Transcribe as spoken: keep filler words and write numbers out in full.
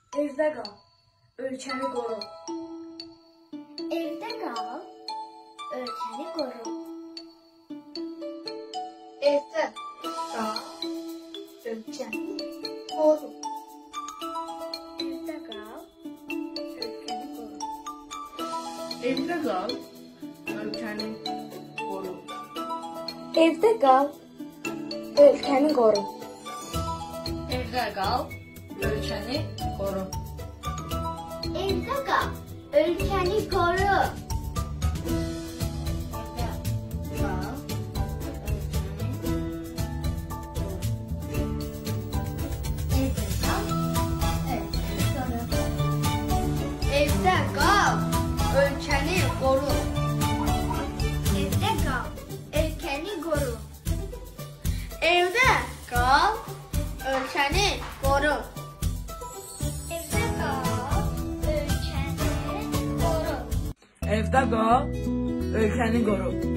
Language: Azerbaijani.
Evdə qal, ölkəni qoru. Evdə qal, ölkəni qoru. Evdə qal, ölkəni qoru. Evdə qal, ölkəni qoru. Evdə qal, ölkəni qoru. Evdə qal, ölkəni qoru. Evdə qal, ölkəni qoru. Evdə qal, ölkəni qoru. Evdə qal, ölkəni qoru. Evdə qal, ölkəni qoru. Evdə qal, ölkəni qoru. Evdə qal, ölkəni qoru. Evdə qal, ölkəni qoru.